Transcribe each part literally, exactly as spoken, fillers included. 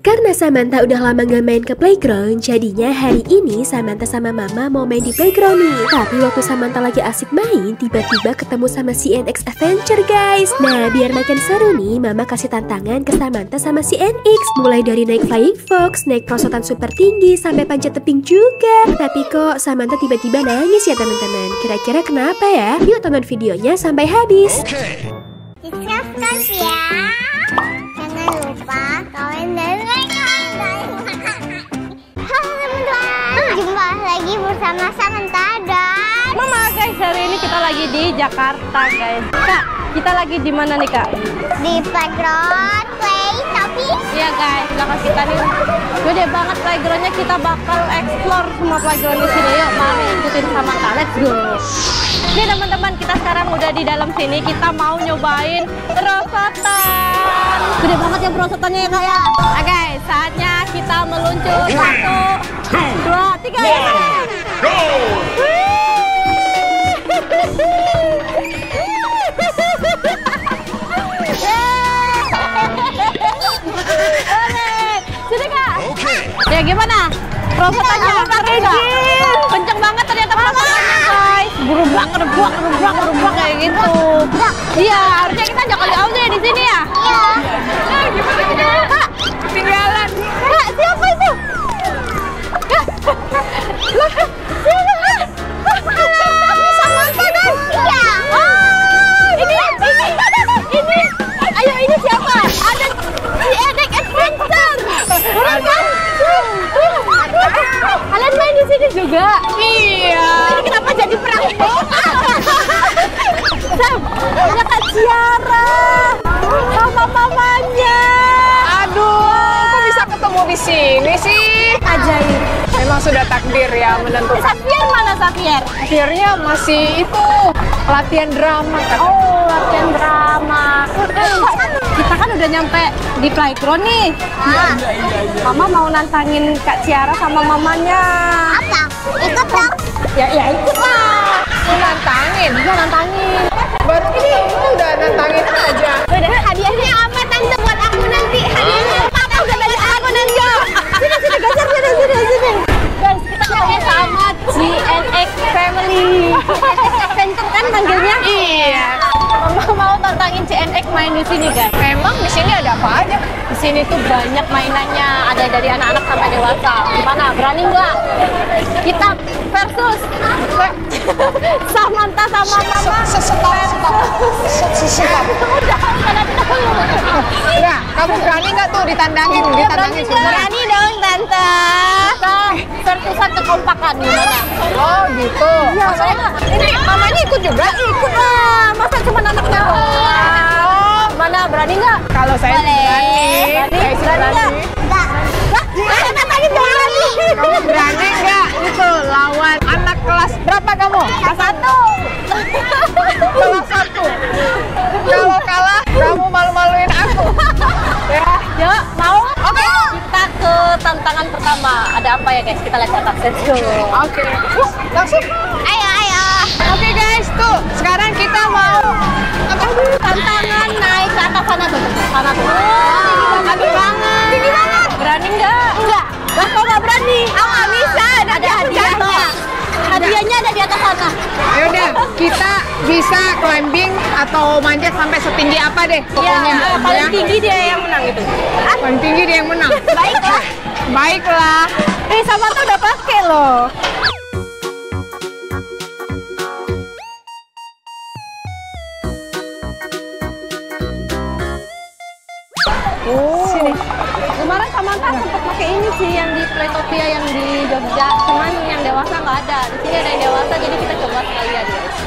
Karena Samantha udah lama gak main ke playground, jadinya hari ini Samantha sama Mama mau main di playground nih. Tapi waktu Samantha lagi asik main, tiba-tiba ketemu sama C N X Adventure guys. Nah, biar makin seru nih, Mama kasih tantangan ke Samantha sama C N X. Mulai dari naik Flying Fox, naik perosotan super tinggi, sampai panjat tebing juga. Tapi kok Samantha tiba-tiba nangis ya teman-teman? Kira-kira kenapa ya? Yuk tonton videonya sampai habis. Okay. Subscribe ya. Jangan lupa komen dan like. Halo teman-teman, jumpa lagi bersama Samantha dan Mama guys. Hari ini kita lagi di Jakarta guys. Kak, kita lagi di mana nih Kak? di playground play tapi Iya guys, belakang kita nih gede banget playgroundnya. Kita bakal explore semua playground di sini. Yuk, mari ikutin sama Kak. Let's go. Nih teman-teman, kita sekarang udah di dalam sini. Kita mau nyobain perosotan. Gede banget ya perosotannya ya Kak ya. Nah guys, saatnya kita meluncur. Satu, dua, tiga. Go! Sini Kak. Okay. Ya gimana? Perosotannya keren nggak? Kenceng banget ternyata perosotannya guys. Berubah, berubah, berubah, berubah kayak gitu. Iya, harusnya kita jangan jauh deh di sini ya. iya. Nah, gimana kita? Kak, ketinggalan. Kak, siapa itu? Kak, loh, siapa? Ini Samantha kan? Iya. Oh, ini, ini, ini. Ayo, ini siapa? Ada C N X Adventure. Bener kan? Kalian main di sini juga? Iya. Ini kenapa jadi perampok? Sam, ada Kak Ciara sama mamanya. Aduh, kok bisa ketemu di sini sih? Ajaib. Memang sudah takdir ya menentukan. Xavier mana Xavier? Akhirnya masih itu latihan drama kan? Oh, latihan drama. Kita kan udah nyampe di playground nih. Mama mau nantangin Kak Ciara sama mamanya. Apa? Ikut dong. Ya, ya ikut lah. Mau nantangin? Bisa nantangin. Baru ketemu udah nantangin aja. Udah, hadiahnya apa tante buat aku nanti? Hadiahnya apa? Udah dari aku nanti. Sini, sini, geser, sini, sini, sini. Guys, kita ketemu sama C N X Family. C N X Adventure kan manggilnya? Iya. Mama mau tantangin C N X main di sini guys. Memang di sini ada apa aja? Di sini tuh banyak mainannya, ada dari anak-anak sampai dewasa. Gimana? Berani nggak? Kita versus Samantha sama Mama. Stop, stop, stop. Udah, udah dulu. Enggak, kamu berani nggak tuh ditandangin? Ditandangin semua. Berani dong, Tante. Kita versusan kekompakan gimana? Oh gitu. Maksudnya ini mamanya ikut juga? Ikut lah, masa cuma anaknya doang? Mana, berani nggak? Kalau saya sih berani. Saya sih Berani nggak? berani. Enggak. Lah, tadi berani. Kamu berani nggak itu lawan anak kelas berapa kamu? Kelas satu. Kelas satu. Kalau kalah, kamu malu-maluin aku. Ya. Yuk, mau? Oke. Kita ke tantangan pertama. Ada apa ya guys? Kita lihat catat. Let's go. Oke. Yuk, langsung. Ayo, ayo. Oke guys, tuh sekarang kita mau apa? Tantangan naik ke atas sana tuh. Sana tuh. Tinggi banget. Tinggi banget. Berani nggak? Enggak. Lah kok nggak berani? Aku nggak bisa. Ada hadiahnya. Hadiahnya ada di atas sana. Ya udah, kita bisa climbing atau manjat sampai setinggi apa deh pokoknya. Iya, paling ya. tinggi dia yang menang itu. Paling tinggi dia yang menang. Baiklah. Baiklah. Eh, sama tuh udah pakai loh. Oh. Sini. Kemarin Samantha sempat pakai ini sih yang di Playtopia yang di Jogja, cuman yang dewasa nggak ada. Di sini ada yang dewasa, jadi kita coba sekalian guys.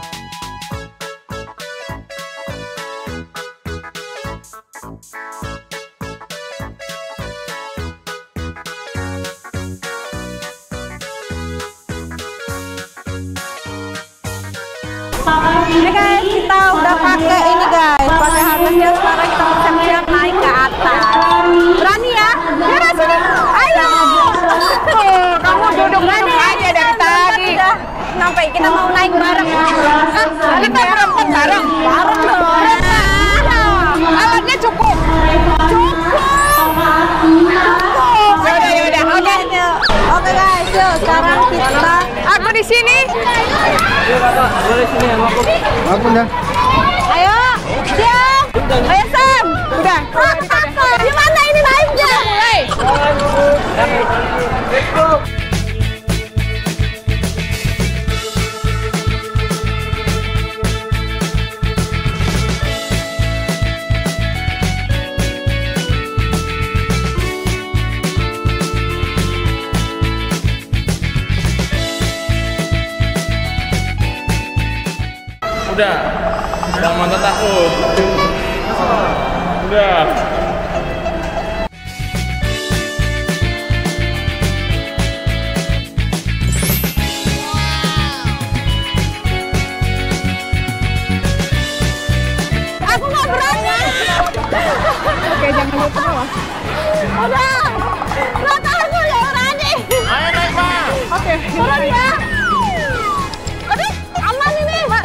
Oke guys, kita udah pakai ini guys, pakai harnessnya. Sekarang kita mau siap-siap naik ke atas. Berani ya? Yara sini, ayo. Oh, kamu duduk-duduk aja dari tadi. Udah sampai kita mau naik bareng. Kita berempat bareng. Bareng dong. Alatnya cukup. Cukup. sini. Ayo kakak, boleh sini sama aku. Aku dah. Ayo, siap. Ayo Sam. Udah. Gimana ini naiknya? Mulai. Let's go. Udah, jangan mantap takut. Udah. Aku nggak berani. Oke, jangan lupa loh. Udah. Nggak aku nggak berani. Ayo naik Pak. Oke. Turun ya. Aduh, aman ini, Mbak.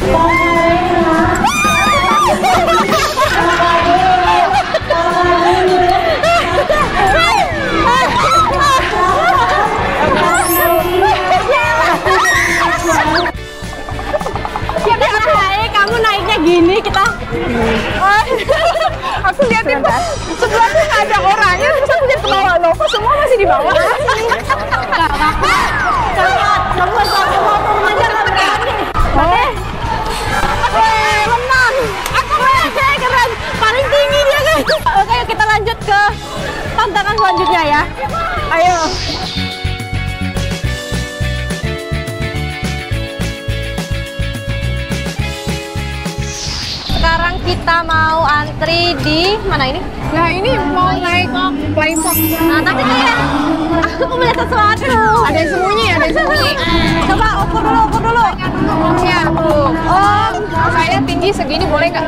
Kita naik, kamu naiknya gini kita. Aku liatin kok sebelahnya nggak ada orangnya, terus aku jadi ke bawah loh. Kok semua masih di bawah? Nggak apa-apa. Kamu satu mau turun aja nggak berani. Oke. Weh, menang. Aku weh, keren. Paling tinggi dia guys. Oke, kita lanjut ke tantangan selanjutnya ya. Ayo. Sekarang kita mau antri di mana ini? Nah ini mau naik flying fox. Nah, tapi kayak aku melihat sesuatu. Ada yang sembunyi, ada yang sembunyi. Coba ukur dulu, ukur dulu. Ya, tuh. Oh, saya tinggi segini boleh nggak?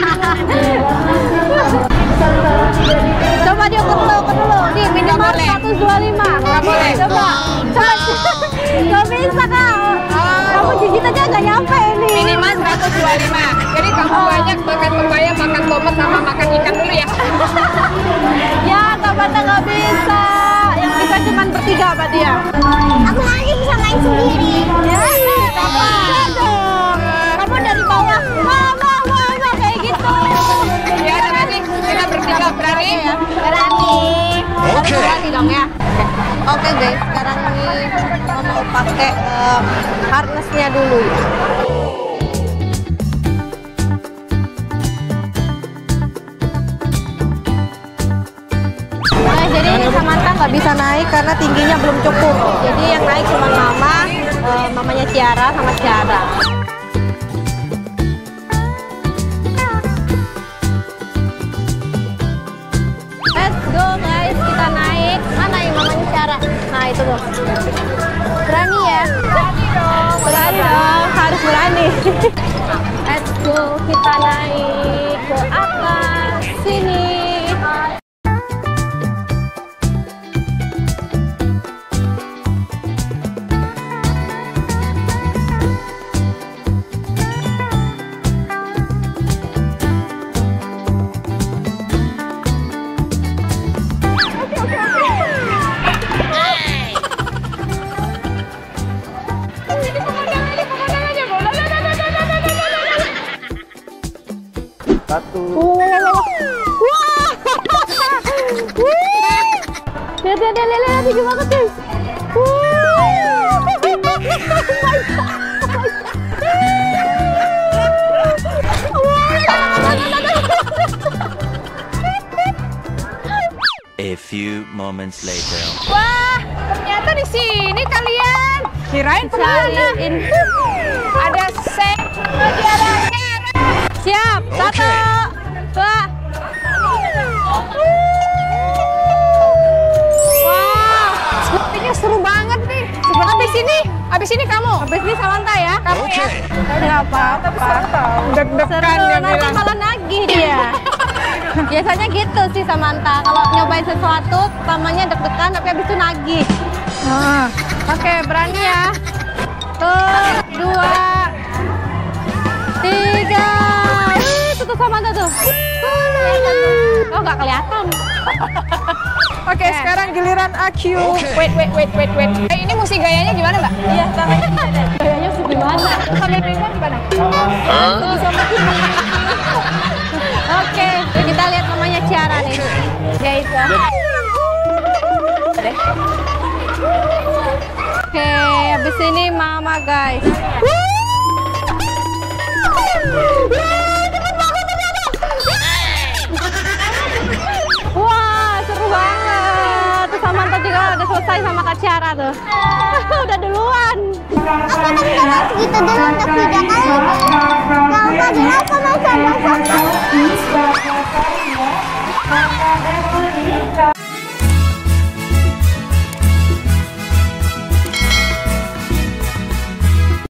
Coba diukur dulu, ukur dulu. Di minimal boleh. seratus dua puluh lima. Nggak boleh. Coba. Coba. Nggak bisa kak. Kamu gigit aja nggak nyampe ini. Minimal seratus dua puluh lima. Jadi kamu banyak makan pepaya, makan tomat, sama makan ikan dulu ya. Ya, Kak Bata nggak bisa. Yang bisa cuma bertiga berarti ya. Aku lagi bisa main sendiri. Ya, apa dong? Kamu dari bawah. Mama, mama kayak gitu. Ya, nanti kita bertiga berani ya. Berani. Oke. Berani dong ya. Oke guys, sekarang ini kita mau pakai uh, harnessnya dulu ya. Nah, jadi ini Samantha nggak bisa naik karena tingginya belum cukup. Jadi yang naik cuma mama, uh, mamanya Ciara sama Ciara. Let's go guys, kita naik. Mana yang mamanya Ciara? Nah itu tuh. Berani ya? Berani dong. Berani dong, harus berani. Let's go, kita naik ke atas sini. Satu. Wah! Lihat, lihat, lihat, lihat, tinggi banget guys. A few moments later. Wah, ternyata di sini kalian. Kirain kemana? Cariin. Ada set mutiaranya. Siap, satu, dua. Wah, sepertinya seru banget nih. Habis ini, habis ini kamu. Habis ini Samantha ya? Kamu ya. Nggak apa-apa. Deg-degan Seru, dia nanti bilang. malah nagih dia. Biasanya gitu sih Samantha. Kalau nyobain sesuatu, pertamanya deg-degan tapi habis itu nagih. Nah, Oke, berani ya. Tuh, dua, tiga. Wih, tuh tuh Samantha tuh. Oh, nggak kelihatan. Oke, sekarang giliran Aq. Wait, wait, wait, wait, wait. Eh, ini mesti gayanya gimana, Mbak? Iya, gayanya gayanya gimana? Sambil pegang gimana? Oke, kita lihat namanya Ciara nih. Guys. Oke, habis ini Mama, guys. Wah, seru banget. Tuh Samantha juga udah selesai sama Kak Ciara tuh. Udah duluan. Aku nangis gitu dulu untuk video kali ini.